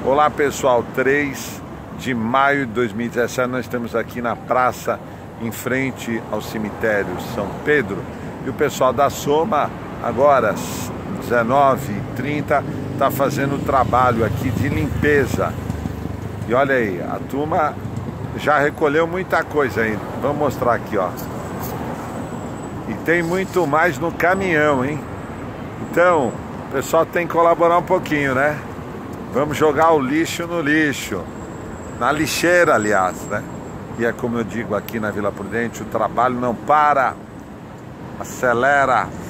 Olá pessoal, 3 de maio de 2017 nós estamos aqui na praça em frente ao cemitério São Pedro e o pessoal da Soma agora às 19h30 está fazendo um trabalho aqui de limpeza e olha aí, a turma já recolheu muita coisa ainda, vamos mostrar aqui, ó, e tem muito mais no caminhão, hein? Então o pessoal tem que colaborar um pouquinho, né? Vamos jogar o lixo no lixo, na lixeira, aliás, né? E é como eu digo aqui na Vila Prudente, o trabalho não para, acelera.